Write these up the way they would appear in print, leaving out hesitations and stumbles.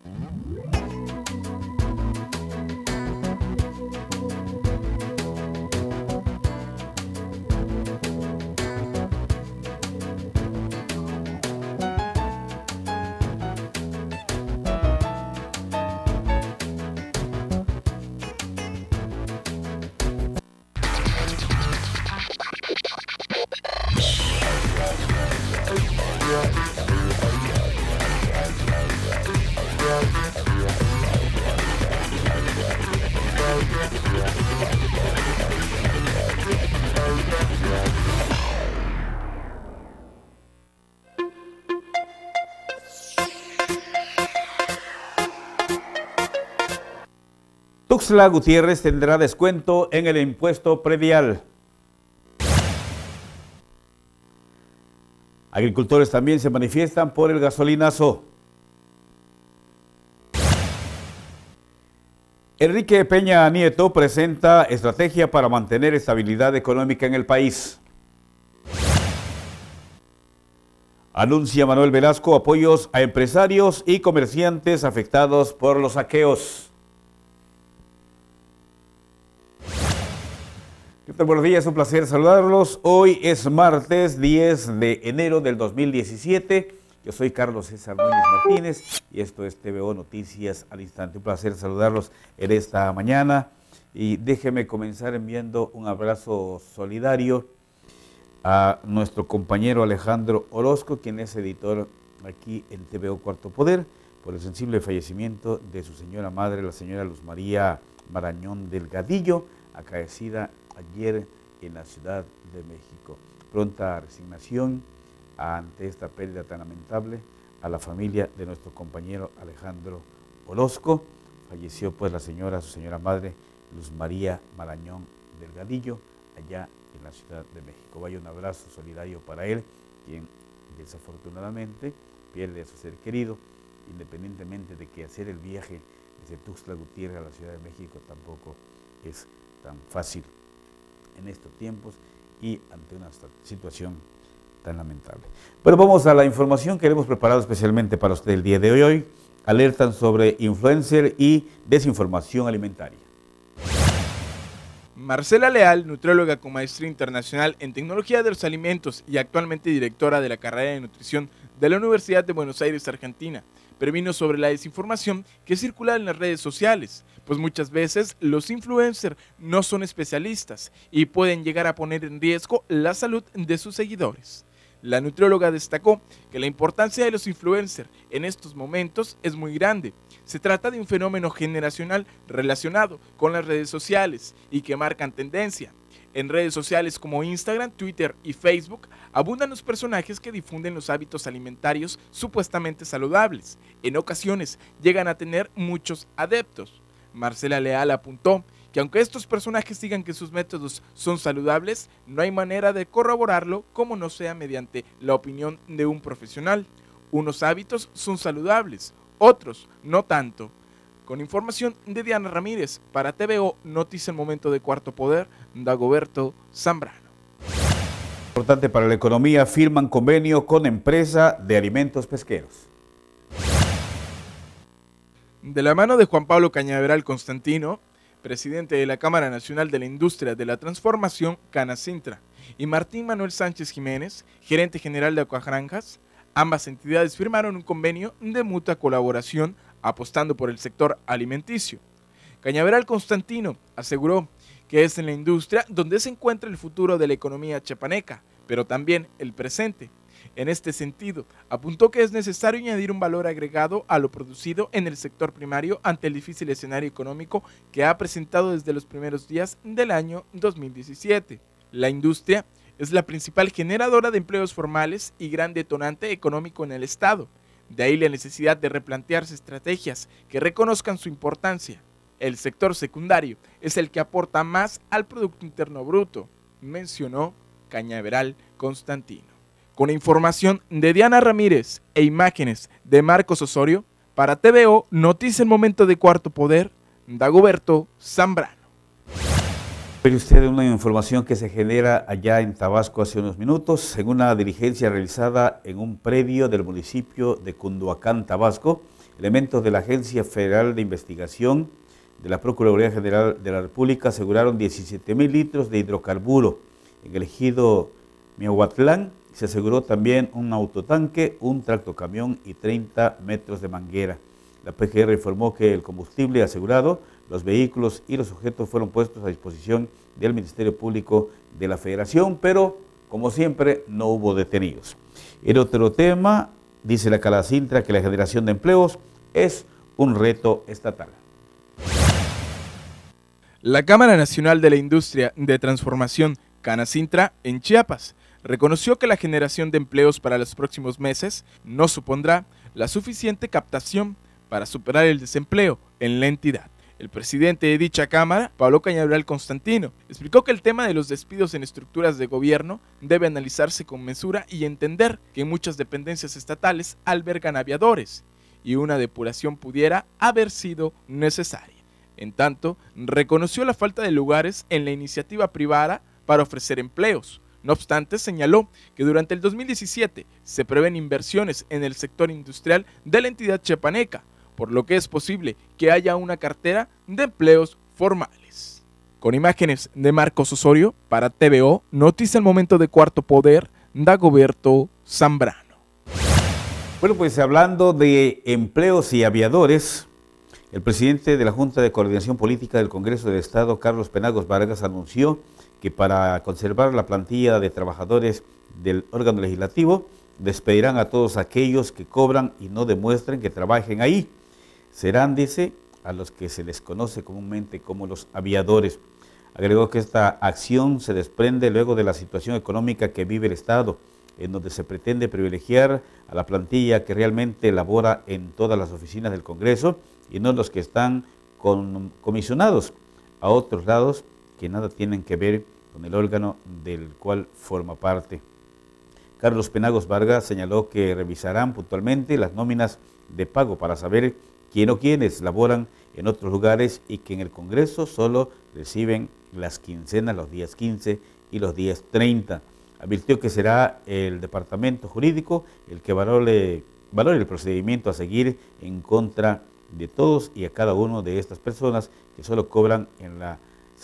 Tuxtla Gutiérrez tendrá descuento en el impuesto predial. Agricultores también se manifiestan por el gasolinazo. Enrique Peña Nieto presenta estrategia para mantener estabilidad económica en el país. Anuncia Manuel Velasco apoyos a empresarios y comerciantes afectados por los saqueos. ¿Qué tal? Buenos días, un placer saludarlos. Hoy es martes 10 de enero del 2017. Yo soy Carlos César Núñez Martínez y esto es TVO Noticias al Instante. Un placer saludarlos en esta mañana y déjeme comenzar enviando un abrazo solidario a nuestro compañero Alejandro Orozco, quien es editor aquí en TVO Cuarto Poder, por el sensible fallecimiento de su señora madre, la señora Luz María Marañón Delgadillo, acaecida ayer en la Ciudad de México. Pronta resignación ante esta pérdida tan lamentable a la familia de nuestro compañero Alejandro Orozco. Falleció pues su señora madre, Luz María Marañón Delgadillo, allá en la Ciudad de México. Vaya un abrazo solidario para él, quien desafortunadamente pierde a su ser querido, independientemente de que hacer el viaje desde Tuxtla Gutiérrez a la Ciudad de México tampoco es tan fácil en estos tiempos y ante una situación tan lamentable. Bueno, vamos a la información que hemos preparado especialmente para usted el día de hoy. Alertan sobre influencer y desinformación alimentaria. Marcela Leal, nutrióloga con maestría internacional en tecnología de los alimentos y actualmente directora de la carrera de nutrición de la Universidad de Buenos Aires, Argentina, previno sobre la desinformación que circula en las redes sociales, pues muchas veces los influencers no son especialistas y pueden llegar a poner en riesgo la salud de sus seguidores. La nutrióloga destacó que la importancia de los influencers en estos momentos es muy grande. Se trata de un fenómeno generacional relacionado con las redes sociales y que marcan tendencia. En redes sociales como Instagram, Twitter y Facebook abundan los personajes que difunden los hábitos alimentarios supuestamente saludables. En ocasiones llegan a tener muchos adeptos. Marcela Leal apuntó que aunque estos personajes digan que sus métodos son saludables, no hay manera de corroborarlo como no sea mediante la opinión de un profesional. Unos hábitos son saludables, otros no tanto. Con información de Diana Ramírez, para TVO Noticias, el momento de Cuarto Poder, Dagoberto Zambrano. Importante para la economía, firman convenio con empresa de alimentos pesqueros. De la mano de Juan Pablo Cañaveral Constantino, presidente de la Cámara Nacional de la Industria de la Transformación, Canacintra, y Martín Manuel Sánchez Jiménez, gerente general de Acuagranjas, ambas entidades firmaron un convenio de mutua colaboración apostando por el sector alimenticio. Cañaveral Constantino aseguró que es en la industria donde se encuentra el futuro de la economía chiapaneca, pero también el presente. En este sentido, apuntó que es necesario añadir un valor agregado a lo producido en el sector primario ante el difícil escenario económico que ha presentado desde los primeros días del año 2017. La industria es la principal generadora de empleos formales y gran detonante económico en el Estado. De ahí la necesidad de replantearse estrategias que reconozcan su importancia. El sector secundario es el que aporta más al Producto Interno Bruto, mencionó Cañaveral Constantino. Con información de Diana Ramírez e imágenes de Marcos Osorio, para TVO Noticias, el momento de Cuarto Poder, Dagoberto Zambrano. Pero usted una información que se genera allá en Tabasco hace unos minutos, en una diligencia realizada en un predio del municipio de Cunduacán, Tabasco, Elementos de la Agencia Federal de Investigación de la Procuraduría General de la República aseguraron 17.000 litros de hidrocarburo. En el ejido Miahuatlán se aseguró también un autotanque, un tractocamión y 30 metros de manguera. La PGR informó que el combustible asegurado, los vehículos y los objetos fueron puestos a disposición del Ministerio Público de la Federación, pero como siempre no hubo detenidos. En otro tema, dice la Canacintra que la generación de empleos es un reto estatal. La Cámara Nacional de la Industria de Transformación Canacintra en Chiapas reconoció que la generación de empleos para los próximos meses no supondrá la suficiente captación para superar el desempleo en la entidad. El presidente de dicha Cámara, Pablo Cañaveral Constantino, explicó que el tema de los despidos en estructuras de gobierno debe analizarse con mesura y entender que muchas dependencias estatales albergan aviadores y una depuración pudiera haber sido necesaria. En tanto, reconoció la falta de lugares en la iniciativa privada para ofrecer empleos. No obstante, señaló que durante el 2017 se prevén inversiones en el sector industrial de la entidad chiapaneca, por lo que es posible que haya una cartera de empleos formales. Con imágenes de Marcos Osorio, para TVO, Noticia al Momento de Cuarto Poder, Dagoberto Zambrano. Bueno, pues hablando de empleos y aviadores, el presidente de la Junta de Coordinación Política del Congreso del Estado, Carlos Penagos Vargas, anunció que para conservar la plantilla de trabajadores del órgano legislativo, despedirán a todos aquellos que cobran y no demuestren que trabajen ahí. Serán, dice, a los que se les conoce comúnmente como los aviadores. Agregó que esta acción se desprende luego de la situación económica que vive el Estado, en donde se pretende privilegiar a la plantilla que realmente labora en todas las oficinas del Congreso y no los que están comisionados a otros lados que nada tienen que ver con el órgano del cual forma parte. Carlos Penagos Vargas señaló que revisarán puntualmente las nóminas de pago para saber quién o quiénes laboran en otros lugares y que en el Congreso solo reciben las quincenas los días 15 y los días 30. Advirtió que será el Departamento Jurídico el que valore el procedimiento a seguir en contra de todos y a cada uno de estas personas que solo cobran en la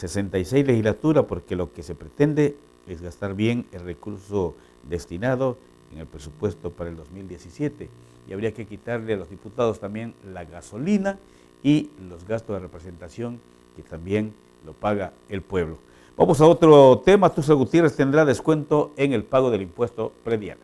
66 legislatura, porque lo que se pretende es gastar bien el recurso destinado en el presupuesto para el 2017 y habría que quitarle a los diputados también la gasolina y los gastos de representación que también lo paga el pueblo. Vamos a otro tema. Tusa Gutiérrez tendrá descuento en el pago del impuesto predial.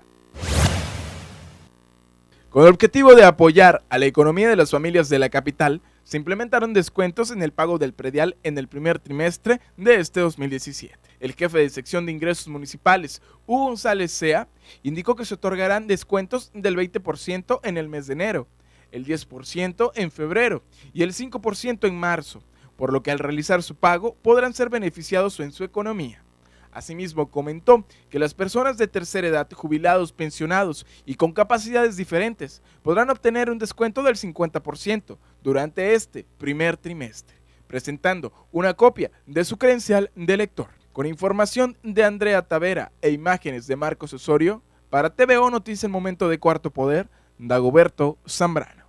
Con el objetivo de apoyar a la economía de las familias de la capital, se implementaron descuentos en el pago del predial en el primer trimestre de este 2017. El jefe de sección de ingresos municipales, Hugo González Sea, indicó que se otorgarán descuentos del 20% en el mes de enero, el 10% en febrero y el 5% en marzo, por lo que al realizar su pago podrán ser beneficiados en su economía. Asimismo, comentó que las personas de tercera edad, jubilados, pensionados y con capacidades diferentes podrán obtener un descuento del 50% durante este primer trimestre, presentando una copia de su credencial de lector. Con información de Andrea Tavera e imágenes de Marcos Osorio, para TVO Noticia el Momento de Cuarto Poder, Dagoberto Zambrano.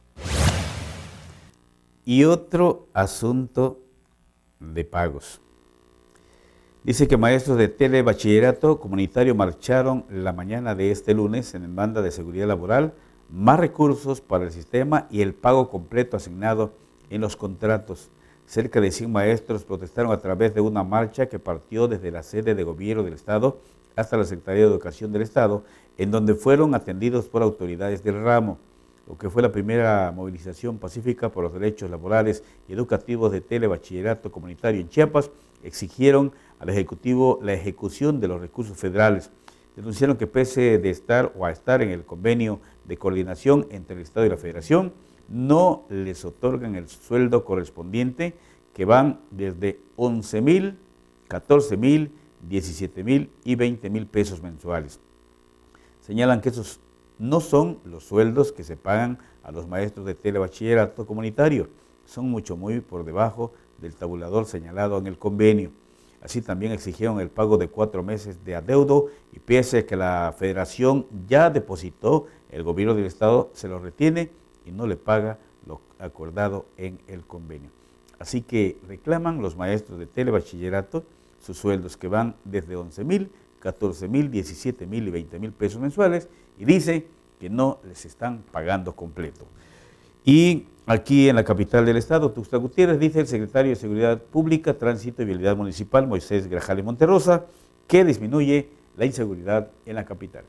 Y otro asunto de pagos. Dice que maestros de telebachillerato comunitario marcharon la mañana de este lunes en demanda de seguridad laboral, más recursos para el sistema y el pago completo asignado en los contratos. Cerca de 100 maestros protestaron a través de una marcha que partió desde la sede de gobierno del Estado hasta la Secretaría de Educación del Estado, en donde fueron atendidos por autoridades del ramo. Lo que fue la primera movilización pacífica por los derechos laborales y educativos de telebachillerato comunitario en Chiapas, exigieron al Ejecutivo la ejecución de los recursos federales. Denunciaron que pese de estar o a estar en el convenio de coordinación entre el Estado y la Federación, no les otorgan el sueldo correspondiente, que van desde 11,000, 14,000, 17,000 y 20,000 pesos mensuales. Señalan que esos no son los sueldos que se pagan a los maestros de telebachillerato comunitario, son muy por debajo del tabulador señalado en el convenio. Así también exigieron el pago de 4 meses de adeudo y pese a que la Federación ya depositó, el gobierno del Estado se lo retiene y no le paga lo acordado en el convenio. Así que reclaman los maestros de telebachillerato sus sueldos que van desde 11,000, 14,000, 17,000 y 20,000 pesos mensuales y dice que no les están pagando completo. Y aquí en la capital del estado, Tuxtla Gutiérrez, dice el secretario de Seguridad Pública, Tránsito y Vialidad Municipal, Moisés Grajales Monterrosa, que disminuye la inseguridad en la capital.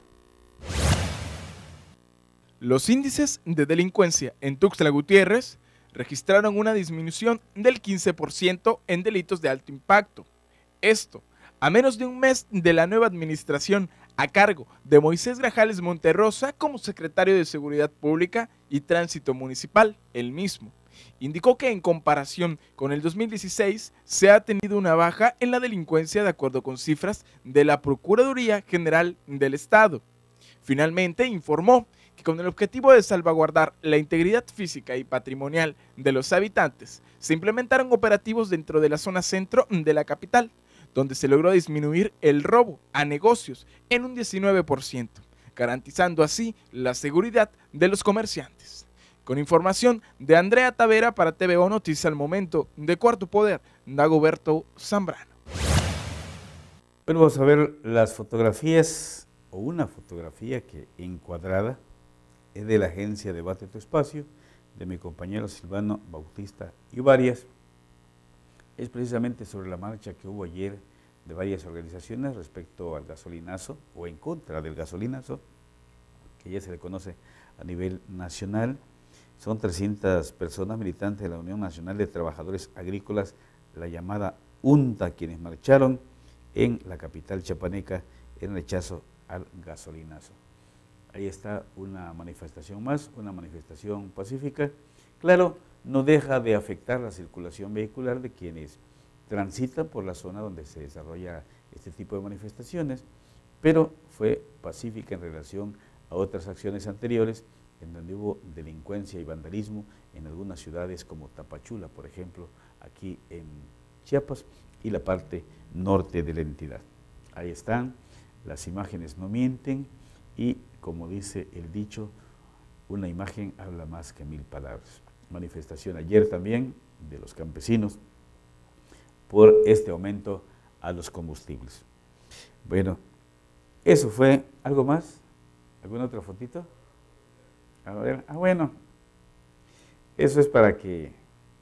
Los índices de delincuencia en Tuxtla Gutiérrez registraron una disminución del 15% en delitos de alto impacto. Esto, a menos de un mes de la nueva administración a cargo de Moisés Grajales Monterrosa como secretario de Seguridad Pública y Tránsito Municipal, él mismo. Indicó que en comparación con el 2016 se ha tenido una baja en la delincuencia de acuerdo con cifras de la Procuraduría General del Estado. Finalmente informó que con el objetivo de salvaguardar la integridad física y patrimonial de los habitantes, se implementaron operativos dentro de la zona centro de la capital, donde se logró disminuir el robo a negocios en un 19%, garantizando así la seguridad de los comerciantes. Con información de Andrea Tavera para TVO Noticias al Momento, de Cuarto Poder, Dagoberto Zambrano. Pero vamos a ver las fotografías, o una fotografía que encuadrada es de la agencia Debate Tu Espacio, de mi compañero Silvano Bautista y varias. Es precisamente sobre la marcha que hubo ayer de varias organizaciones respecto al gasolinazo o en contra del gasolinazo, que ya se le conoce a nivel nacional. Son 300 personas militantes de la Unión Nacional de Trabajadores Agrícolas, la llamada UNTA, quienes marcharon en la capital chiapaneca en rechazo al gasolinazo. Ahí está una manifestación más, una manifestación pacífica. Claro, no deja de afectar la circulación vehicular de quienes transitan por la zona donde se desarrolla este tipo de manifestaciones, pero fue pacífica en relación a otras acciones anteriores en donde hubo delincuencia y vandalismo en algunas ciudades como Tapachula, por ejemplo, aquí en Chiapas y la parte norte de la entidad. Ahí están, las imágenes no mienten y, como dice el dicho, una imagen habla más que 1000 palabras. Manifestación ayer también de los campesinos por este aumento a los combustibles. Bueno, eso fue. ¿Algo más? ¿Alguna otra fotito? A ver, bueno, eso es para que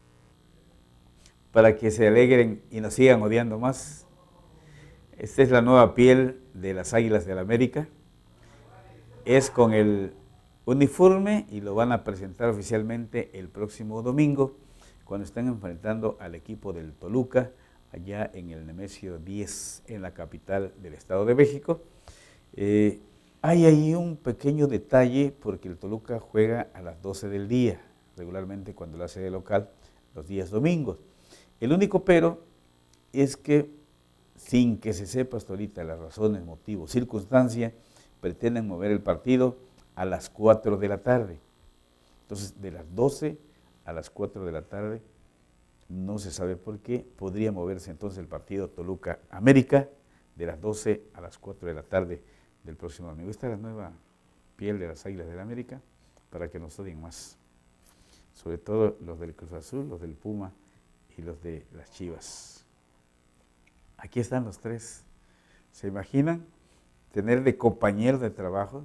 se alegren y nos sigan odiando más. Esta es la nueva piel de las Águilas del América. Es con el uniforme y lo van a presentar oficialmente el próximo domingo cuando estén enfrentando al equipo del Toluca allá en el Nemesio 10 en la capital del Estado de México. Hay ahí un pequeño detalle porque el Toluca juega a las 12 del día, regularmente cuando lo hace de local, los días domingos. El único pero es que, sin que se sepa hasta ahorita las razones, motivos, circunstancias, pretenden mover el partido a las 4 de la tarde. Entonces, de las 12 a las 4 de la tarde, no se sabe por qué, podría moverse entonces el partido Toluca-América de las 12 a las 4 de la tarde del próximo domingo. Esta es la nueva piel de las Águilas del América para que nos odien más, sobre todo los del Cruz Azul, los del Puma y los de las Chivas. Aquí están los tres. ¿Se imaginan tener de compañero de trabajo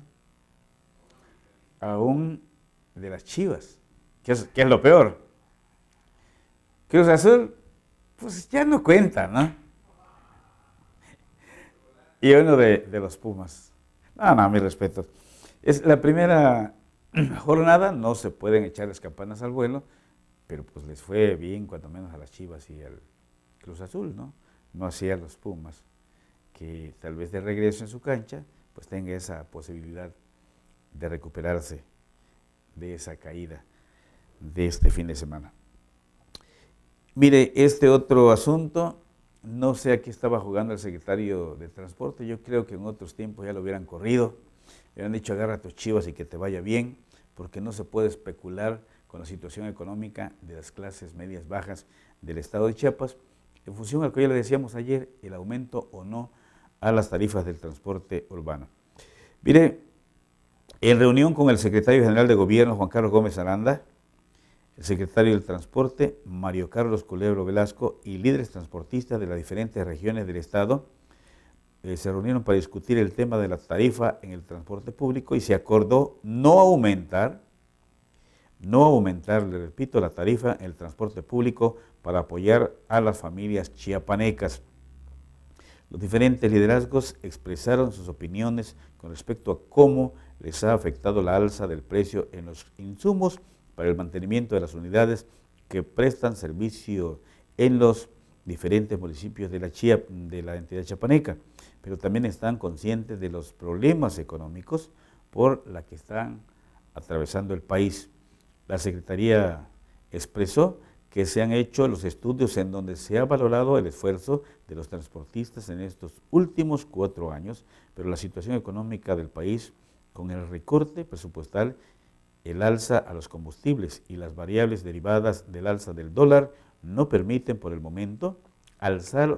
a un de las Chivas? ¿Qué es lo peor? Cruz Azul, pues ya no cuenta, ¿no? Y uno de los Pumas. No, mi respeto. Es la primera jornada, no se pueden echar las campanas al vuelo, pero pues les fue bien, cuando menos a las Chivas y al Cruz Azul, ¿no? No así a los Pumas, que tal vez de regreso en su cancha, pues tenga esa posibilidad de recuperarse de esa caída de este fin de semana. Mire, este otro asunto, no sé a qué estaba jugando el secretario de Transporte, yo creo que en otros tiempos ya lo hubieran corrido, le hubieran dicho agarra tus chivas y que te vaya bien, porque no se puede especular con la situación económica de las clases medias bajas del estado de Chiapas, en función al que ya le decíamos ayer, el aumento o no a las tarifas del transporte urbano. Mire, en reunión con el secretario general de Gobierno, Juan Carlos Gómez Aranda, El secretario del Transporte, Mario Carlos Culebro Velasco, y líderes transportistas de las diferentes regiones del Estado se reunieron para discutir el tema de la tarifa en el transporte público y se acordó no aumentar, le repito, la tarifa en el transporte público para apoyar a las familias chiapanecas. Los diferentes liderazgos expresaron sus opiniones con respecto a cómo les ha afectado la alza del precio en los insumos para el mantenimiento de las unidades que prestan servicio en los diferentes municipios de la entidad chiapaneca, pero también están conscientes de los problemas económicos por la que están atravesando el país. La Secretaría expresó que se han hecho los estudios en donde se ha valorado el esfuerzo de los transportistas en estos últimos 4 años, pero la situación económica del país, con el recorte presupuestal, el alza a los combustibles y las variables derivadas del alza del dólar, no permiten por el momento alcanzar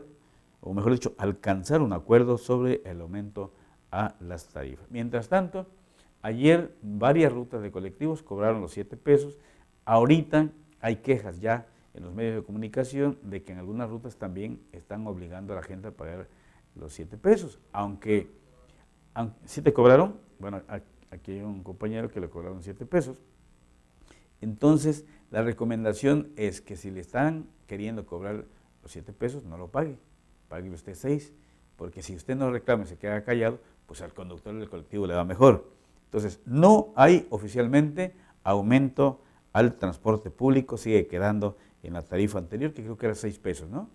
un acuerdo sobre el aumento a las tarifas. Mientras tanto, ayer varias rutas de colectivos cobraron los 7 pesos, ahorita hay quejas ya en los medios de comunicación de que en algunas rutas también están obligando a la gente a pagar los 7 pesos, aunque ¿sí te cobraron? Bueno, aquí hay un compañero que le cobraron 7 pesos. Entonces, la recomendación es que si le están queriendo cobrar los 7 pesos, no lo pague usted 6, porque si usted no reclama y se queda callado, pues al conductor del colectivo le va mejor. Entonces, no hay oficialmente aumento al transporte público, sigue quedando en la tarifa anterior, que creo que era 6 pesos, ¿no?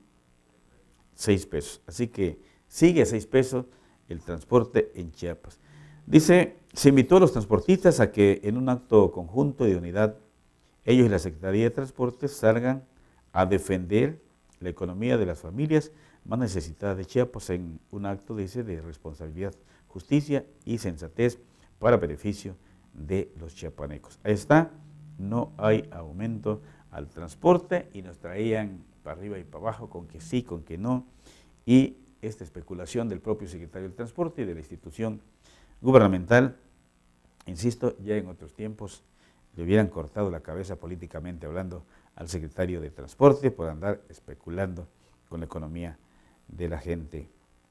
6 pesos. Así que sigue a 6 pesos el transporte en Chiapas. Dice, se invitó a los transportistas a que en un acto conjunto de unidad, ellos y la Secretaría de Transportes salgan a defender la economía de las familias más necesitadas de Chiapas en un acto, dice, de responsabilidad, justicia y sensatez para beneficio de los chiapanecos. Ahí está, no hay aumento al transporte y nos traían para arriba y para abajo con que sí, con que no, y esta especulación del propio secretario del Transporte y de la institución gubernamental, insisto, ya en otros tiempos le hubieran cortado la cabeza políticamente hablando al secretario de Transporte por andar especulando con la economía de la gente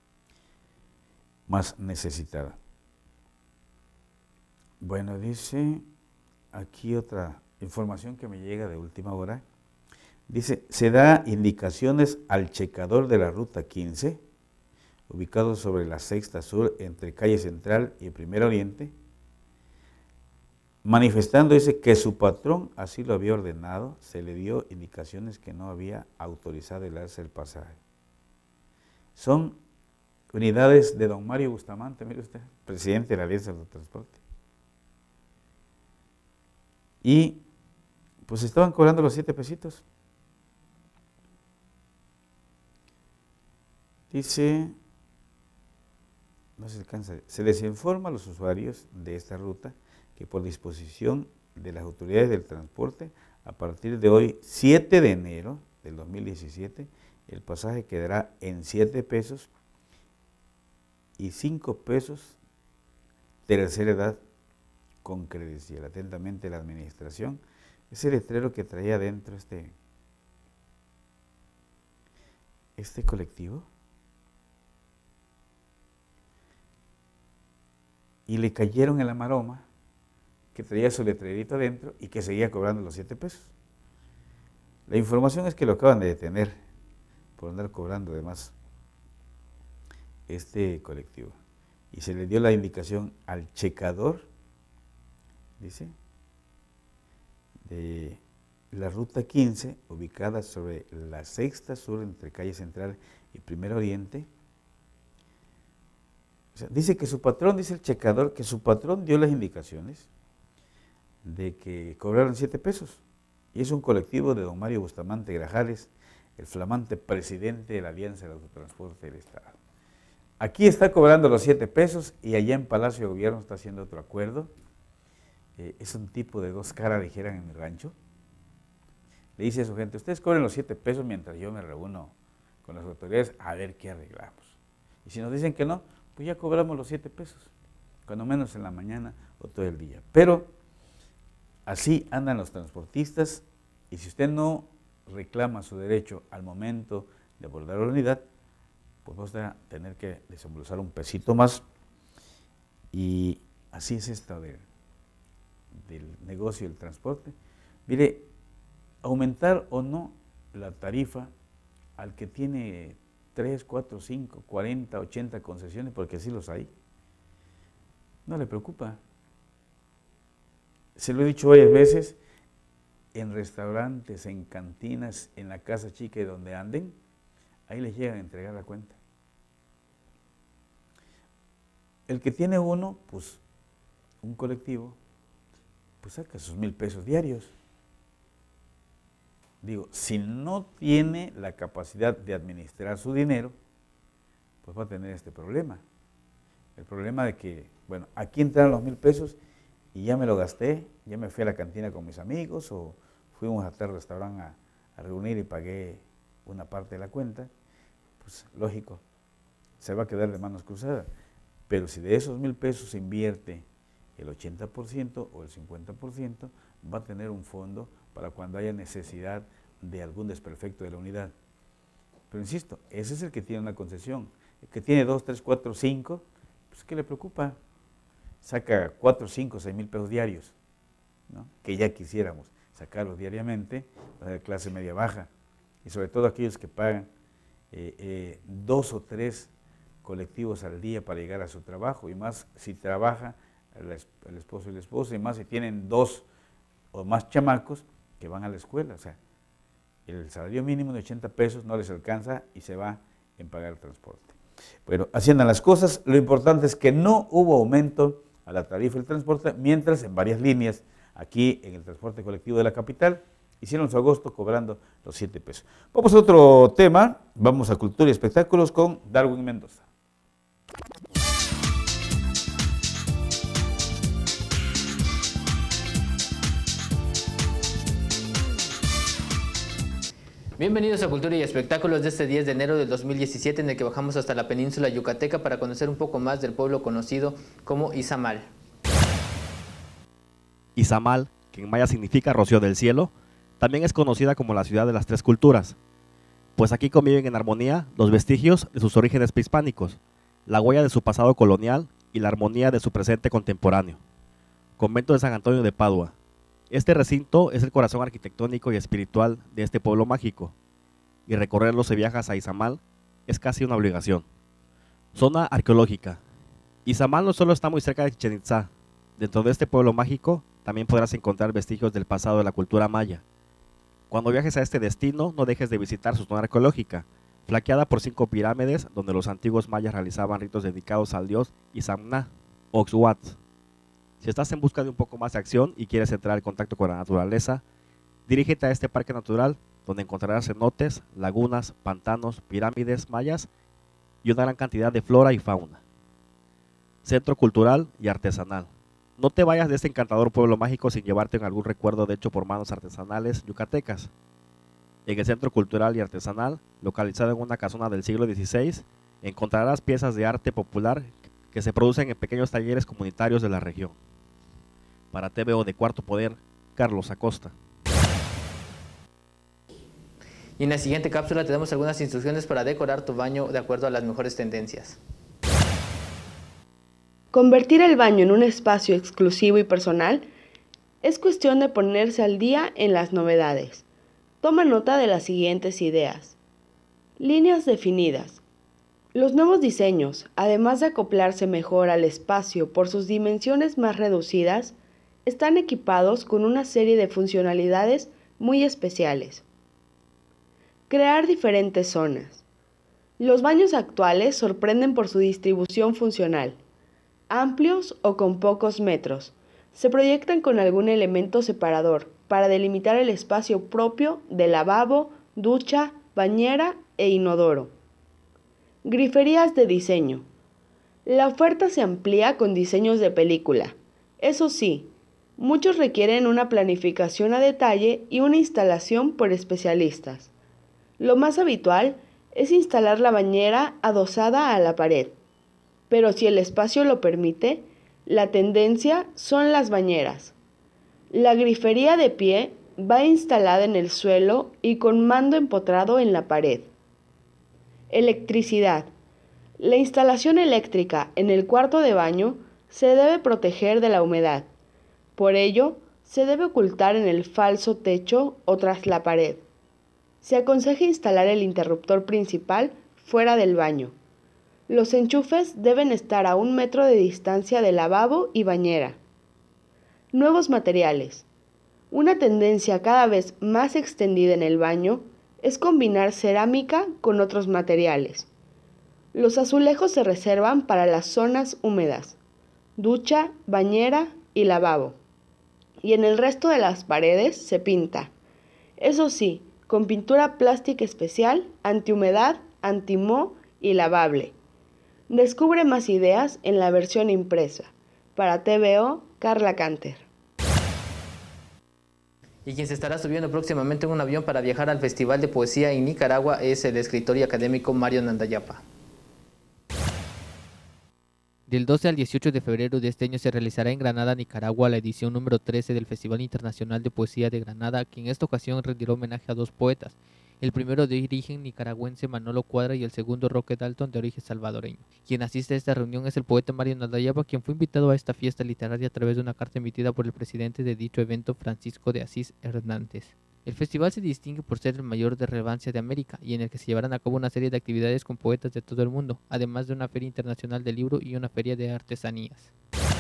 más necesitada. Bueno, dice aquí otra información que me llega de última hora. Dice, se da indicaciones al checador de la Ruta 15, ubicado sobre la Sexta Sur, entre Calle Central y Primer Oriente, manifestando, dice, que su patrón así lo había ordenado, se le dio indicaciones que no había autorizado el alza del pasaje. Son unidades de don Mario Bustamante, mire usted, presidente de la Alianza del Transporte. Y pues estaban cobrando los 7 pesitos. Dice, no se alcanza, se les informa a los usuarios de esta ruta que por disposición de las autoridades del transporte, a partir de hoy, 7 de enero del 2017, el pasaje quedará en 7 pesos y 5 pesos tercera edad con credencial. Atentamente la administración. Ese letrero que traía adentro este colectivo. Y le cayeron en la maroma que traía su letrerito adentro y que seguía cobrando los 7 pesos. La información es que lo acaban de detener por andar cobrando además este colectivo. Y se le dio la indicación al checador, dice, de la Ruta 15, ubicada sobre la Sexta Sur, entre Calle Central y Primer Oriente. O sea, dice que su patrón, dice el checador, que su patrón dio las indicaciones de que cobraron 7 pesos. Y es un colectivo de don Mario Bustamante Grajales, el flamante presidente de la Alianza del Autotransporte del Estado. Aquí está cobrando los 7 pesos y allá en Palacio de Gobierno está haciendo otro acuerdo. Es un tipo de 2 caras, dijeran en mi rancho. Le dice a su gente, ustedes cobren los 7 pesos mientras yo me reúno con las autoridades a ver qué arreglamos. Y si nos dicen que no, pues ya cobramos los 7 pesos, cuando menos en la mañana o todo el día. Pero así andan los transportistas Y si usted no reclama su derecho al momento de abordar la unidad, pues va a tener que desembolsar un pesito más. Y así es esto del negocio del transporte. Mire, aumentar o no la tarifa al que tiene 3, 4, 5, 40, 80 concesiones, porque así los hay, no le preocupa. Se lo he dicho varias veces, en restaurantes, en cantinas, en la casa chica y donde anden, ahí les llegan a entregar la cuenta. El que tiene uno, pues un colectivo, pues saca sus 1,000 pesos diarios. Digo, si no tiene la capacidad de administrar su dinero, pues va a tener este problema. El problema de que, bueno, aquí entraron los 1,000 pesos y ya me lo gasté, ya me fui a la cantina con mis amigos o fuimos a tal restaurante a reunir y pagué una parte de la cuenta, pues lógico, se va a quedar de manos cruzadas. Pero si de esos 1,000 pesos se invierte el 80% o el 50%, va a tener un fondo para cuando haya necesidad de algún desperfecto de la unidad. Pero insisto, ese es el que tiene una concesión. El que tiene 2, 3, 4, 5, pues ¿qué le preocupa? Saca 4, 5, 6,000 pesos diarios, ¿no? Que ya quisiéramos sacarlos diariamente para la clase media baja, y sobre todo aquellos que pagan 2 o 3 colectivos al día para llegar a su trabajo, y más si trabaja el esposo y la esposa, y más si tienen 2 o más chamacos que van a la escuela. O sea, el salario mínimo de 80 pesos no les alcanza y se va en pagar el transporte. Bueno, así andan las cosas. Lo importante es que no hubo aumento a la tarifa del transporte, mientras en varias líneas, aquí en el transporte colectivo de la capital, hicieron su agosto cobrando los 7 pesos. Vamos a otro tema, vamos a Cultura y Espectáculos con Darwin Mendoza. Bienvenidos a Cultura y Espectáculos de este 10 de enero del 2017, en el que bajamos hasta la península yucateca para conocer un poco más del pueblo conocido como Izamal. Izamal, que en maya significa rocío del cielo, también es conocida como la ciudad de las 3 culturas, pues aquí conviven en armonía los vestigios de sus orígenes prehispánicos, la huella de su pasado colonial y la armonía de su presente contemporáneo. Convento de San Antonio de Padua. Este recinto es el corazón arquitectónico y espiritual de este pueblo mágico, y recorrerlo si viajas a Izamal es casi una obligación. Zona arqueológica. Izamal no solo está muy cerca de Chichén Itzá, dentro de este pueblo mágico también podrás encontrar vestigios del pasado de la cultura maya. Cuando viajes a este destino, no dejes de visitar su zona arqueológica, flanqueada por 5 pirámides donde los antiguos mayas realizaban ritos dedicados al dios Itzamna, Oxuatl. Si estás en busca de un poco más de acción y quieres entrar en contacto con la naturaleza, dirígete a este parque natural donde encontrarás cenotes, lagunas, pantanos, pirámides mayas y una gran cantidad de flora y fauna. Centro cultural y artesanal. No te vayas de este encantador pueblo mágico sin llevarte en algún recuerdo de hecho por manos artesanales yucatecas. En el Centro Cultural y Artesanal, localizado en una casona del siglo XVI, encontrarás piezas de arte popular que se producen en pequeños talleres comunitarios de la región. Para TVO de Cuarto Poder, Carlos Acosta. Y en la siguiente cápsula te damos algunas instrucciones para decorar tu baño de acuerdo a las mejores tendencias. Convertir el baño en un espacio exclusivo y personal es cuestión de ponerse al día en las novedades. Toma nota de las siguientes ideas. Líneas definidas. Los nuevos diseños, además de acoplarse mejor al espacio por sus dimensiones más reducidas, están equipados con una serie de funcionalidades muy especiales. Crear diferentes zonas. Los baños actuales sorprenden por su distribución funcional. Amplios o con pocos metros, se proyectan con algún elemento separador para delimitar el espacio propio de lavabo, ducha, bañera e inodoro. Griferías de diseño. La oferta se amplía con diseños de película. Eso sí, muchos requieren una planificación a detalle y una instalación por especialistas. Lo más habitual es instalar la bañera adosada a la pared, pero si el espacio lo permite, la tendencia son las bañeras. La grifería de pie va instalada en el suelo y con mando empotrado en la pared. Electricidad. La instalación eléctrica en el cuarto de baño se debe proteger de la humedad. Por ello, se debe ocultar en el falso techo o tras la pared. Se aconseja instalar el interruptor principal fuera del baño. Los enchufes deben estar a 1 metro de distancia del lavabo y bañera. Nuevos materiales. Una tendencia cada vez más extendida en el baño es combinar cerámica con otros materiales. Los azulejos se reservan para las zonas húmedas, ducha, bañera y lavabo. Y en el resto de las paredes se pinta. Eso sí, con pintura plástica especial, antihumedad, antimoho y lavable. Descubre más ideas en la versión impresa. Para TVO, Carla Canter. Y quien se estará subiendo próximamente en un avión para viajar al Festival de Poesía en Nicaragua es el escritor y académico Mario Nandayapa. Del 12 al 18 de febrero de este año se realizará en Granada, Nicaragua, la edición número 13 del Festival Internacional de Poesía de Granada, que en esta ocasión rendirá homenaje a 2 poetas, el primero de origen nicaragüense Manolo Cuadra y el segundo Roque Dalton de origen salvadoreño. Quien asiste a esta reunión es el poeta Mario Nandayapa, quien fue invitado a esta fiesta literaria a través de una carta emitida por el presidente de dicho evento, Francisco de Asís Hernández. El festival se distingue por ser el mayor de relevancia de América y en el que se llevarán a cabo una serie de actividades con poetas de todo el mundo, además de una feria internacional del libro y una feria de artesanías.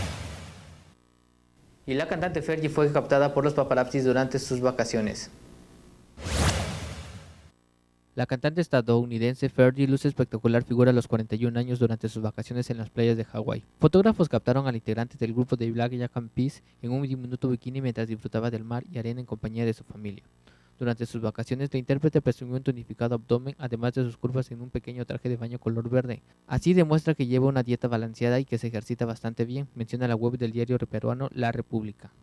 Y la cantante Fergie fue captada por los paparazzis durante sus vacaciones. La cantante estadounidense Fergie luce espectacular figura a los 41 años durante sus vacaciones en las playas de Hawái. Fotógrafos captaron al integrante del grupo de Black Eyed Peas en un diminuto bikini mientras disfrutaba del mar y arena en compañía de su familia. Durante sus vacaciones, la intérprete presumió un tonificado abdomen, además de sus curvas en un pequeño traje de baño color verde. Así demuestra que lleva una dieta balanceada y que se ejercita bastante bien, menciona la web del diario peruano La República.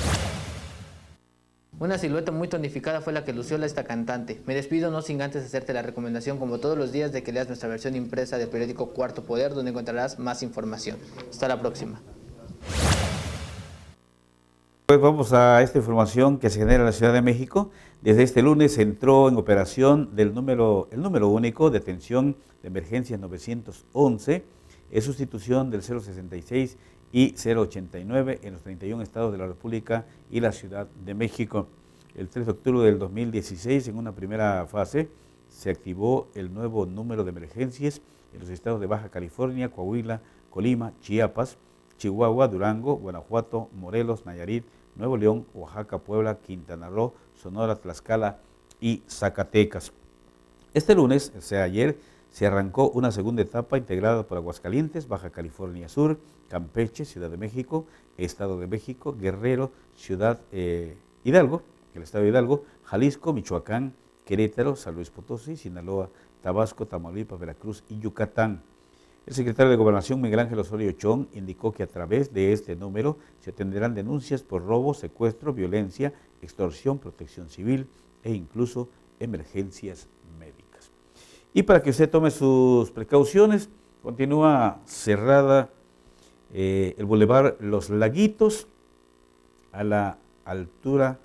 Una silueta muy tonificada fue la que lució esta cantante. Me despido no sin antes hacerte la recomendación, como todos los días, de que leas nuestra versión impresa del periódico Cuarto Poder, donde encontrarás más información. Hasta la próxima. Pues vamos a esta información que se genera en la Ciudad de México. Desde este lunes entró en operación el número único de atención de emergencias 911, en sustitución del 066 y 089 en los 31 estados de la República y la Ciudad de México. El 3 de octubre del 2016, en una primera fase, se activó el nuevo número de emergencias en los estados de Baja California, Coahuila, Colima, Chiapas, Chihuahua, Durango, Guanajuato, Morelos, Nayarit, Nuevo León, Oaxaca, Puebla, Quintana Roo, Sonora, Tlaxcala y Zacatecas. Este lunes, o sea ayer, se arrancó una segunda etapa integrada por Aguascalientes, Baja California Sur, Campeche, Ciudad de México, Estado de México, Guerrero, Ciudad Hidalgo, el Estado de Hidalgo, Jalisco, Michoacán, Querétaro, San Luis Potosí, Sinaloa, Tabasco, Tamaulipas, Veracruz y Yucatán. El secretario de Gobernación, Miguel Ángel Osorio Chong, indicó que a través de este número se atenderán denuncias por robo, secuestro, violencia, extorsión, protección civil e incluso emergencias médicas. Y para que usted tome sus precauciones, continúa cerrada el Boulevard Los Laguitos a la altura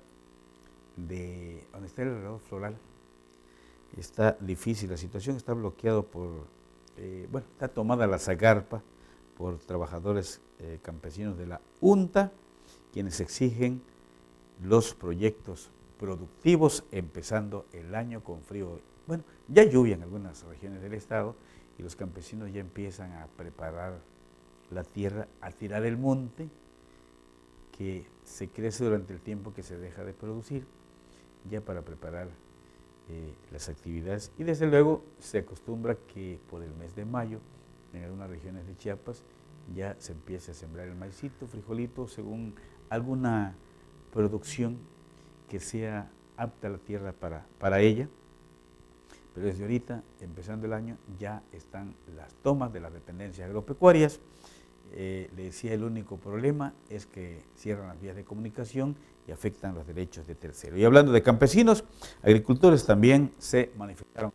de donde está el reloj floral. Está difícil la situación, está bloqueado por, está tomada la zagarpa por trabajadores campesinos de la UNTA, quienes exigen los proyectos productivos empezando el año con frío. Bueno, ya lluvia en algunas regiones del estado y los campesinos ya empiezan a preparar la tierra, a tirar el monte que se crece durante el tiempo que se deja de producir, ya para preparar las actividades. Y desde luego se acostumbra que por el mes de mayo, en algunas regiones de Chiapas, ya se empiece a sembrar el maicito, frijolito, según alguna producción que sea apta a la tierra para ella. Pero desde ahorita, empezando el año, ya están las tomas de las dependencias agropecuarias. Le decía, el único problema es que cierran las vías de comunicación y afectan los derechos de terceros. Y hablando de campesinos, agricultores también se manifestaron.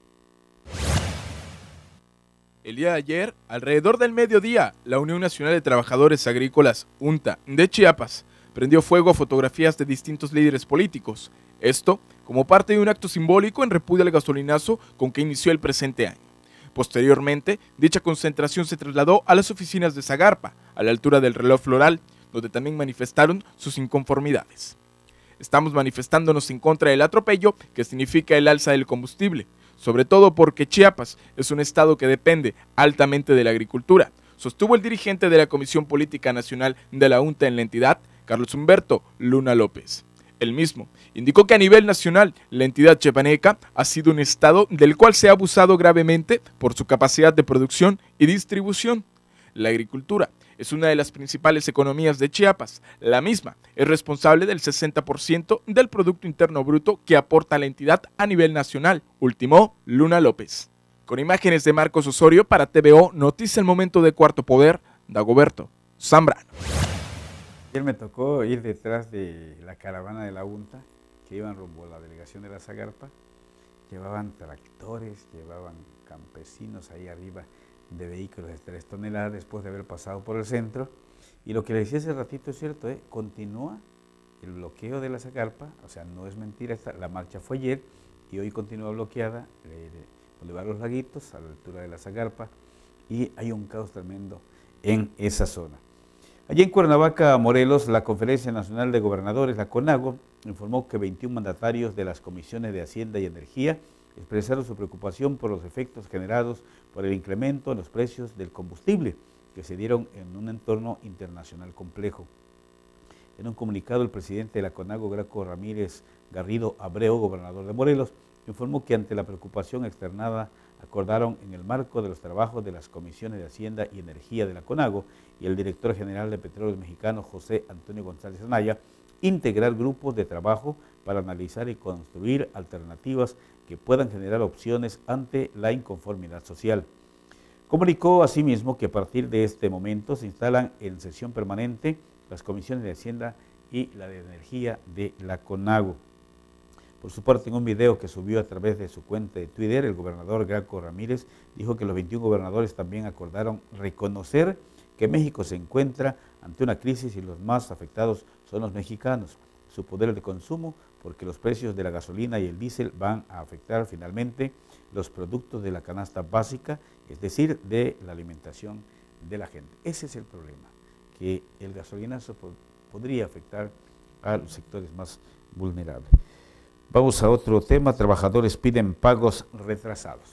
El día de ayer, alrededor del mediodía, la Unión Nacional de Trabajadores Agrícolas, UNTA, de Chiapas, prendió fuego a fotografías de distintos líderes políticos. Esto como parte de un acto simbólico en repudio al gasolinazo con que inició el presente año. Posteriormente, dicha concentración se trasladó a las oficinas de Zagarpa, a la altura del reloj floral, donde también manifestaron sus inconformidades. Estamos manifestándonos en contra del atropello que significa el alza del combustible, sobre todo porque Chiapas es un estado que depende altamente de la agricultura, sostuvo el dirigente de la Comisión Política Nacional de la UNTA en la entidad, Carlos Humberto Luna López. El mismo indicó que a nivel nacional la entidad chiapaneca ha sido un estado del cual se ha abusado gravemente por su capacidad de producción y distribución. La agricultura es una de las principales economías de Chiapas. La misma es responsable del 60% del Producto Interno Bruto que aporta la entidad a nivel nacional, ultimó Luna López. Con imágenes de Marcos Osorio para TVO, Noticia El Momento de Cuarto Poder, Dagoberto Zambrano. Ayer me tocó ir detrás de la caravana de la UNTA que iban rumbo a la delegación de la Zagarpa. Llevaban tractores, llevaban campesinos ahí arriba de vehículos de 3 toneladas después de haber pasado por el centro. Y lo que le decía hace ratito es cierto, continúa el bloqueo de la Zagarpa, o sea, no es mentira, la marcha fue ayer y hoy continúa bloqueada Boulevard Los Laguitos, a la altura de la Zagarpa, y hay un caos tremendo en esa zona. Allí en Cuernavaca, Morelos, la Conferencia Nacional de Gobernadores, la CONAGO, informó que 21 mandatarios de las comisiones de Hacienda y Energía expresaron su preocupación por los efectos generados por el incremento en los precios del combustible que se dieron en un entorno internacional complejo. En un comunicado, el presidente de la CONAGO, Graco Ramírez Garrido Abreu, gobernador de Morelos, informó que ante la preocupación externada acordaron en el marco de los trabajos de las comisiones de Hacienda y Energía de la CONAGO y el director general de Petróleos Mexicanos, José Antonio González Anaya, integrar grupos de trabajo para analizar y construir alternativas que puedan generar opciones ante la inconformidad social. Comunicó asimismo que a partir de este momento se instalan en sesión permanente las comisiones de Hacienda y la de Energía de la CONAGO. Por su parte, en un video que subió a través de su cuenta de Twitter, el gobernador Graco Ramírez dijo que los 21 gobernadores también acordaron reconocer que México se encuentra ante una crisis y los más afectados son los mexicanos, su poder de consumo, porque los precios de la gasolina y el diésel van a afectar finalmente los productos de la canasta básica, es decir, de la alimentación de la gente. Ese es el problema, que el gasolinazo podría afectar a los sectores más vulnerables. Vamos a otro tema, trabajadores piden pagos retrasados.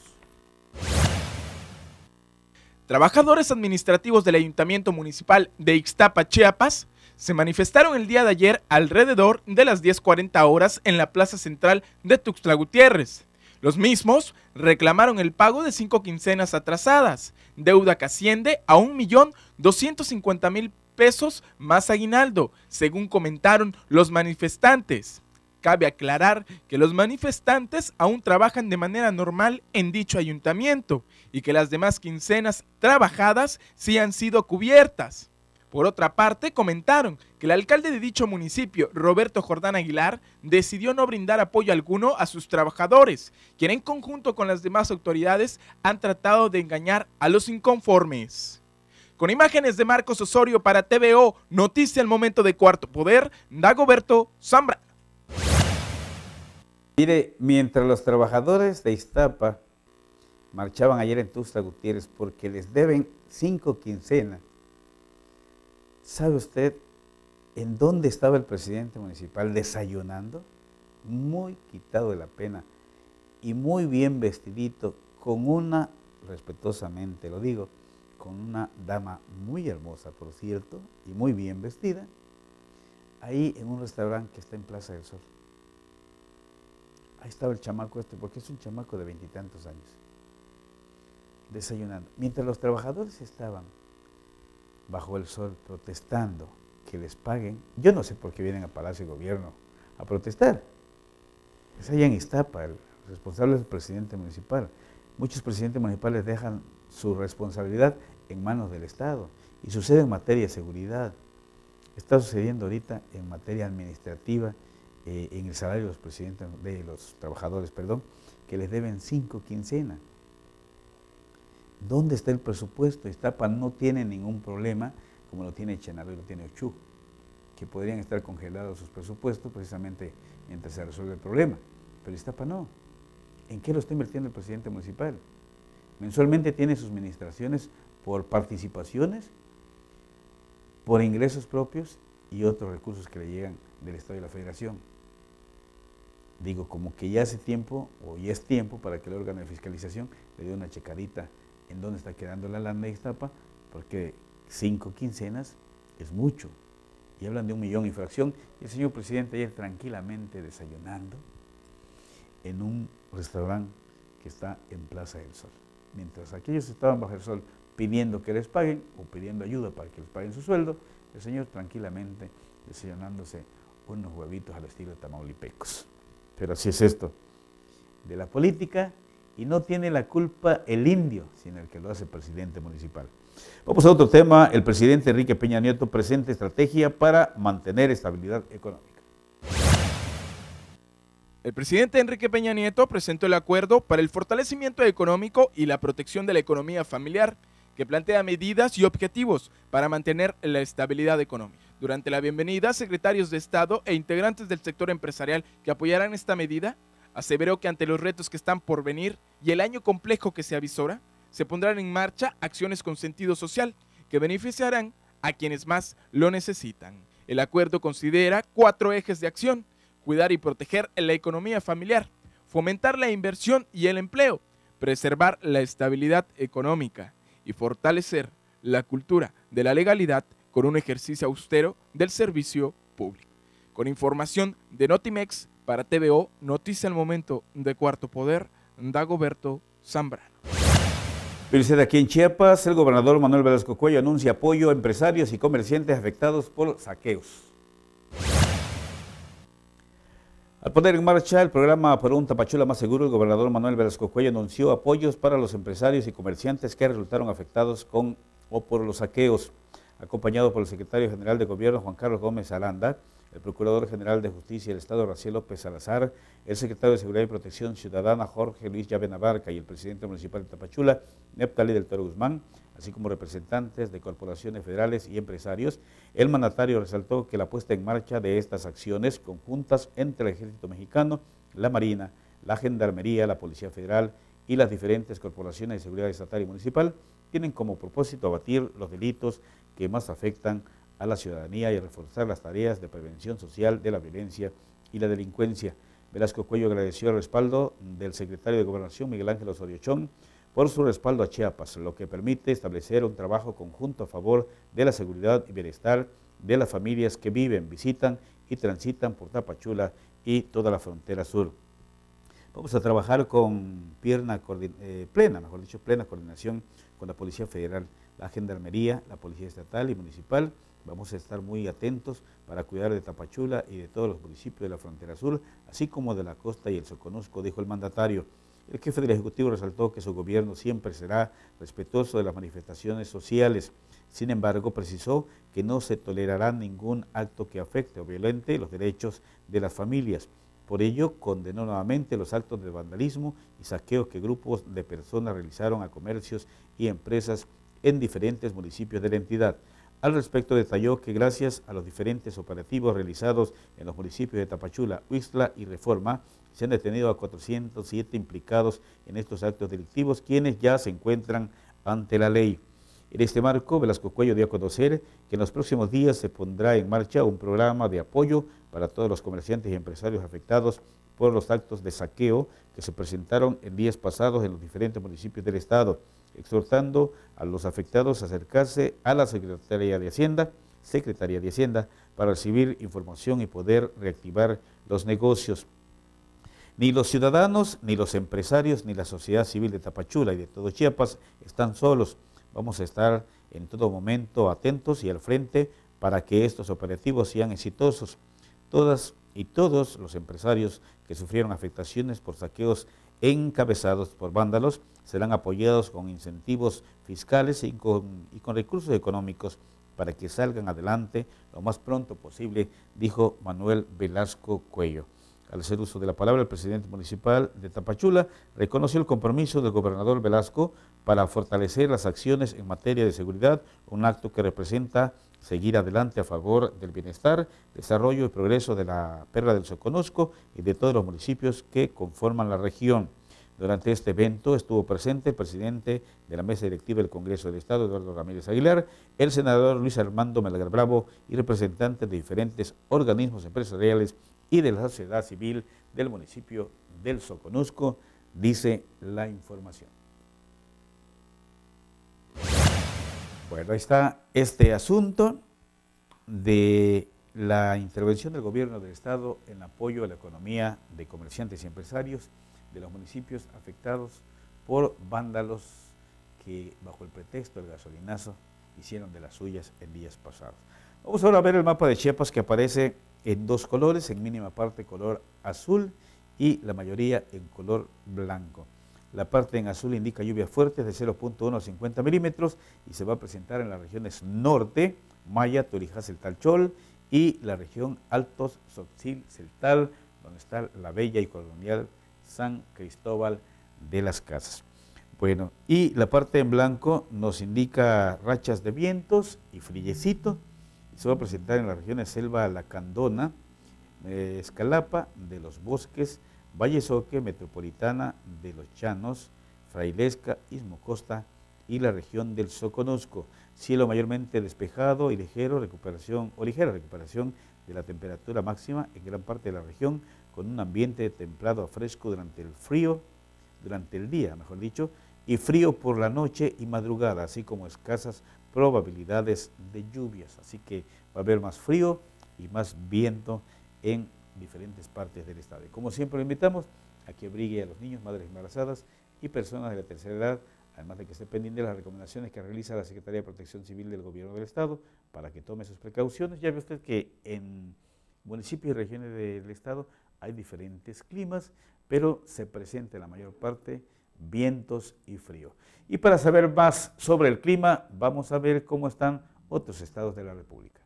Trabajadores administrativos del Ayuntamiento Municipal de Ixtapa, Chiapas, se manifestaron el día de ayer alrededor de las 10:40 horas en la plaza central de Tuxtla Gutiérrez. Los mismos reclamaron el pago de 5 quincenas atrasadas, deuda que asciende a 1.250.000 pesos más aguinaldo, según comentaron los manifestantes. Cabe aclarar que los manifestantes aún trabajan de manera normal en dicho ayuntamiento y que las demás quincenas trabajadas sí han sido cubiertas. Por otra parte, comentaron que el alcalde de dicho municipio, Roberto Jordán Aguilar, decidió no brindar apoyo alguno a sus trabajadores, quien en conjunto con las demás autoridades han tratado de engañar a los inconformes. Con imágenes de Marcos Osorio para TVO, Noticia El Momento de Cuarto Poder, Dagoberto Zambrano. Mire, mientras los trabajadores de Ixtapa marchaban ayer en Tuxtla Gutiérrez porque les deben 5 quincenas, ¿sabe usted en dónde estaba el presidente municipal desayunando? Muy quitado de la pena y muy bien vestidito, con una, respetuosamente lo digo, con una dama muy hermosa, por cierto, y muy bien vestida, ahí en un restaurante que está en Plaza del Sol. Ahí estaba el chamaco porque es un chamaco de 20 y tantos años, desayunando. Mientras los trabajadores estaban bajo el sol protestando que les paguen, yo no sé por qué vienen a Palacio de Gobierno a protestar. Es allá en Ixtapa, el responsable es el presidente municipal. Muchos presidentes municipales dejan su responsabilidad en manos del Estado y sucede en materia de seguridad. Está sucediendo ahorita en materia administrativa, en el salario de los presidentes, de los trabajadores, que les deben 5 quincenas. ¿Dónde está el presupuesto? Ixtapa no tiene ningún problema como lo tiene Chenaló y lo tiene Ochú. que podrían estar congelados sus presupuestos precisamente mientras se resuelve el problema. Pero Iztapa no. ¿En qué lo está invirtiendo el presidente municipal? Mensualmente tiene sus administraciones por participaciones, por ingresos propios y otros recursos que le llegan del Estado y la Federación. Digo, como que ya hace tiempo, o ya es tiempo para que el órgano de fiscalización le dé una checadita en dónde está quedando la lana de Iztapa, porque 5 quincenas es mucho. Y hablan de 1 millón y fracción. Y el señor presidente ayer tranquilamente desayunando en un restaurante que está en Plaza del Sol. Mientras aquellos estaban bajo el sol pidiendo que les paguen o pidiendo ayuda para que les paguen su sueldo, el señor tranquilamente desayunándose unos huevitos al estilo tamaulipecos. Pero así es esto de la política, y no tiene la culpa el indio, sino el que lo hace el presidente municipal. Vamos a otro tema. El presidente Enrique Peña Nieto presenta estrategia para mantener estabilidad económica. El presidente Enrique Peña Nieto presentó el acuerdo para el fortalecimiento económico y la protección de la economía familiar, que plantea medidas y objetivos para mantener la estabilidad económica. Durante la bienvenida, secretarios de Estado e integrantes del sector empresarial que apoyarán esta medida, aseveró que ante los retos que están por venir y el año complejo que se avisora, se pondrán en marcha acciones con sentido social que beneficiarán a quienes más lo necesitan. El acuerdo considera 4 ejes de acción: cuidar y proteger la economía familiar, fomentar la inversión y el empleo, preservar la estabilidad económica y fortalecer la cultura de la legalidad con un ejercicio austero del servicio público. Con información de Notimex para TVO, Noticia al Momento de Cuarto Poder, Dagoberto Zambrano. Pero aquí en Chiapas, el gobernador Manuel Velasco Cuello anuncia apoyo a empresarios y comerciantes afectados por saqueos. Al poner en marcha el programa por un Tapachula más seguro, el gobernador Manuel Velasco Cuello anunció apoyos para los empresarios y comerciantes que resultaron afectados con o por los saqueos. Acompañado por el secretario general de Gobierno, Juan Carlos Gómez Aranda, el procurador general de Justicia del Estado, Raciel López Salazar, el secretario de Seguridad y Protección Ciudadana, Jorge Luis Llave Navarca, y el presidente municipal de Tapachula, Neptali del Toro Guzmán, así como representantes de corporaciones federales y empresarios. El mandatario resaltó que la puesta en marcha de estas acciones conjuntas entre el Ejército Mexicano, la Marina, la Gendarmería, la Policía Federal y las diferentes corporaciones de seguridad estatal y municipal tienen como propósito abatir los delitos que más afectan a la ciudadanía y reforzar las tareas de prevención social de la violencia y la delincuencia. Velasco Cuello agradeció el respaldo del secretario de Gobernación, Miguel Ángel Osorio Chong, por su respaldo a Chiapas, lo que permite establecer un trabajo conjunto a favor de la seguridad y bienestar de las familias que viven, visitan y transitan por Tapachula y toda la frontera sur. Vamos a trabajar con plena coordinación con la Policía Federal, la Gendarmería, la Policía Estatal y Municipal. Vamos a estar muy atentos para cuidar de Tapachula y de todos los municipios de la frontera sur, así como de la costa y el Soconusco, dijo el mandatario. El jefe del Ejecutivo resaltó que su gobierno siempre será respetuoso de las manifestaciones sociales. Sin embargo, precisó que no se tolerará ningún acto que afecte o violente los derechos de las familias. Por ello, condenó nuevamente los actos de vandalismo y saqueos que grupos de personas realizaron a comercios y empresas en diferentes municipios de la entidad. Al respecto, detalló que gracias a los diferentes operativos realizados en los municipios de Tapachula, Huixtla y Reforma, se han detenido a 407 implicados en estos actos delictivos, quienes ya se encuentran ante la ley. En este marco, Velasco Cuello dio a conocer que en los próximos días se pondrá en marcha un programa de apoyo para todos los comerciantes y empresarios afectados por los actos de saqueo que se presentaron en días pasados en los diferentes municipios del estado, exhortando a los afectados a acercarse a la Secretaría de Hacienda para recibir información y poder reactivar los negocios. Ni los ciudadanos, ni los empresarios, ni la sociedad civil de Tapachula y de todo Chiapas están solos. Vamos a estar en todo momento atentos y al frente para que estos operativos sean exitosos. Todas y todos los empresarios que sufrieron afectaciones por saqueos encabezados por vándalos serán apoyados con incentivos fiscales y con recursos económicos para que salgan adelante lo más pronto posible, dijo Manuel Velasco Cuello. Al hacer uso de la palabra, el presidente municipal de Tapachula reconoció el compromiso del gobernador Velasco para fortalecer las acciones en materia de seguridad, un acto que representa seguir adelante a favor del bienestar, desarrollo y progreso de la Perla del Soconusco y de todos los municipios que conforman la región. Durante este evento estuvo presente el presidente de la mesa directiva del Congreso del Estado, Eduardo Ramírez Aguilar, el senador Luis Armando Melgar Bravo y representantes de diferentes organismos empresariales y de la sociedad civil del municipio del Soconusco, dice la información. Bueno, ahí está este asunto de la intervención del gobierno del Estado en apoyo a la economía de comerciantes y empresarios de los municipios afectados por vándalos que bajo el pretexto del gasolinazo hicieron de las suyas en días pasados. Vamos ahora a ver el mapa de Chiapas que aparece en dos colores, en mínima parte color azul y la mayoría en color blanco. La parte en azul indica lluvias fuertes de 0.1 a 50 milímetros y se va a presentar en las regiones norte, Maya, Torijá, Celtal, Chol y la región Altos, Sotzil, Celtal, donde está la bella y colonial San Cristóbal de las Casas. Bueno, y la parte en blanco nos indica rachas de vientos y friecito. Se va a presentar en las regiones Selva Lacandona, Escalapa, de los Bosques, Valle Soque, Metropolitana, de los Llanos, Frailesca, Istmo Costa y la región del Soconusco. Cielo mayormente despejado y ligera recuperación de la temperatura máxima en gran parte de la región, con un ambiente templado a fresco durante el día, mejor dicho, y frío por la noche y madrugada, así como escasas probabilidades de lluvias. Así que va a haber más frío y más viento en diferentes partes del estado. Y como siempre lo invitamos a que abrigue a los niños, madres embarazadas y personas de la tercera edad, además de que esté pendiente de las recomendaciones que realiza la Secretaría de Protección Civil del Gobierno del Estado para que tome sus precauciones. Ya ve usted que en municipios y regiones del estado hay diferentes climas, pero se presenta en la mayor parte vientos y frío. Y para saber más sobre el clima, vamos a ver cómo están otros estados de la República.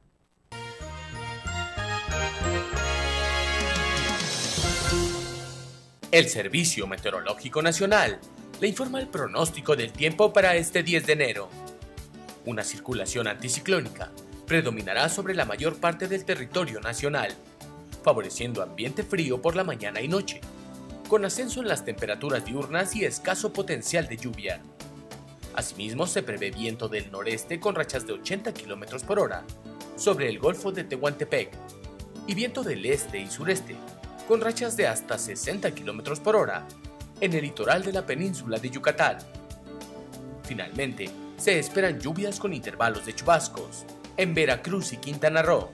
El Servicio Meteorológico Nacional le informa el pronóstico del tiempo para este 10 de enero. Una circulación anticiclónica predominará sobre la mayor parte del territorio nacional, favoreciendo ambiente frío por la mañana y noche, con ascenso en las temperaturas diurnas y escaso potencial de lluvia. Asimismo, se prevé viento del noreste con rachas de 80 km por hora sobre el Golfo de Tehuantepec y viento del este y sureste con rachas de hasta 60 km por hora en el litoral de la península de Yucatán. Finalmente, se esperan lluvias con intervalos de chubascos en Veracruz y Quintana Roo.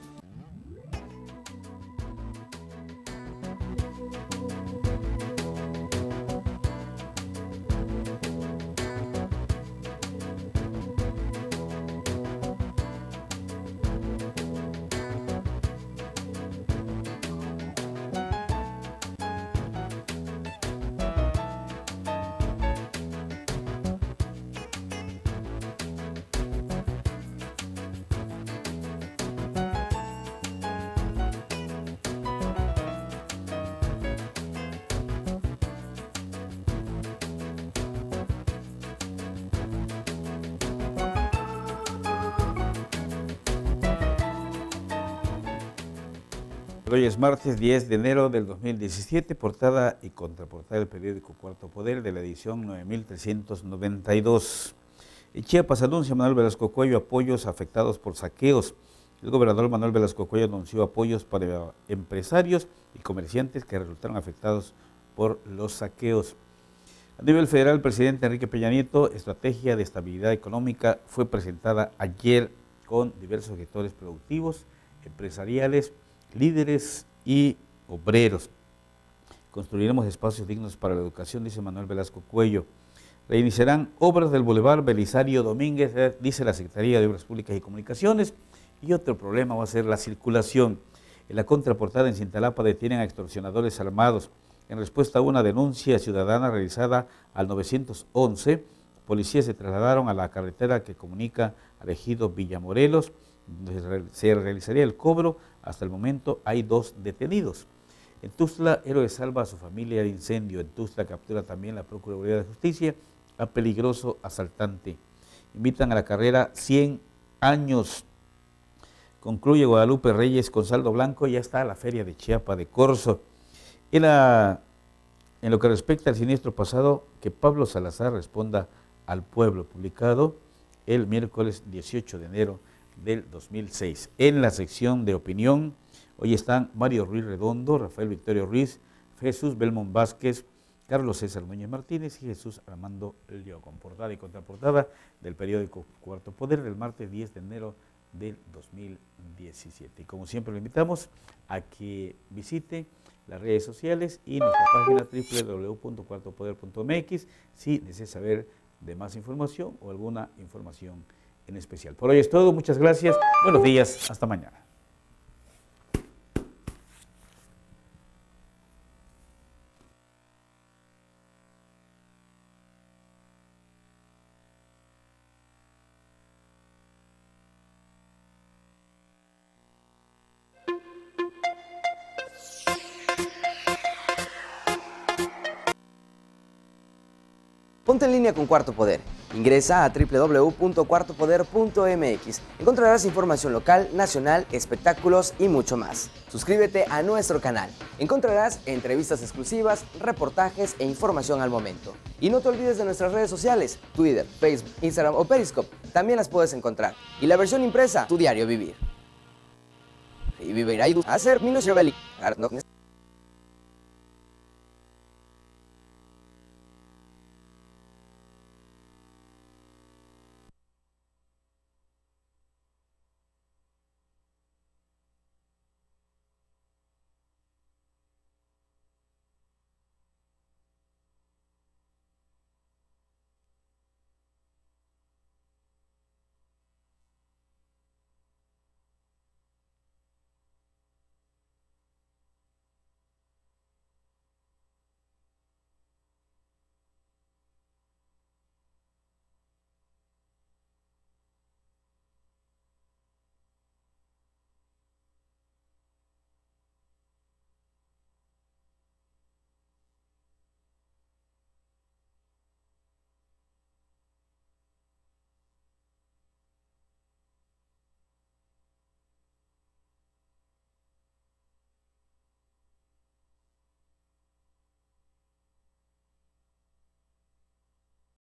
Hoy es martes 10 de enero del 2017, portada y contraportada del periódico Cuarto Poder de la edición 9392. En Chiapas anuncia Manuel Velasco Cuello apoyos afectados por saqueos. El gobernador Manuel Velasco Cuello anunció apoyos para empresarios y comerciantes que resultaron afectados por los saqueos. A nivel federal, el presidente Enrique Peña Nieto, estrategia de estabilidad económica, fue presentada ayer con diversos sectores productivos, empresariales, líderes y obreros. Construiremos espacios dignos para la educación, dice Manuel Velasco Cuello. Reiniciarán obras del Boulevard Belisario Domínguez, dice la Secretaría de Obras Públicas y Comunicaciones. Y otro problema va a ser la circulación. En la contraportada en Cintalapa detienen a extorsionadores armados. En respuesta a una denuncia ciudadana realizada al 911, policías se trasladaron a la carretera que comunica al ejido Villamorelos, donde se realizaría el cobro. Hasta el momento hay 2 detenidos. En Tuxtla, héroe salva a su familia de incendio. En Tuxtla captura también la Procuraduría de Justicia a peligroso asaltante. Invitan a la carrera 100 años. Concluye Guadalupe Reyes con saldo blanco, ya está la Feria de Chiapa de Corzo. En lo que respecta al siniestro pasado, que Pablo Salazar responda al pueblo, publicado el miércoles 18 de enero del 2006. En la sección de opinión, hoy están Mario Ruiz Redondo, Rafael Victorio Ruiz, Jesús Belmont Vázquez, Carlos César Núñez Martínez y Jesús Armando León, con portada y contraportada del periódico Cuarto Poder del martes 10 de enero del 2017. Y como siempre lo invitamos a que visite las redes sociales y nuestra página www.cuartopoder.mx si desea saber de más información o alguna información en especial. Por hoy es todo, muchas gracias, buenos días, hasta mañana. Ponte en línea con Cuarto Poder. Ingresa a www.cuartopoder.mx. Encontrarás información local, nacional, espectáculos y mucho más. Suscríbete a nuestro canal. Encontrarás entrevistas exclusivas, reportajes e información al momento. Y no te olvides de nuestras redes sociales, Twitter, Facebook, Instagram o Periscope. También las puedes encontrar. Y la versión impresa, Tu Diario Vivir. Y vivir ahí, hacer menos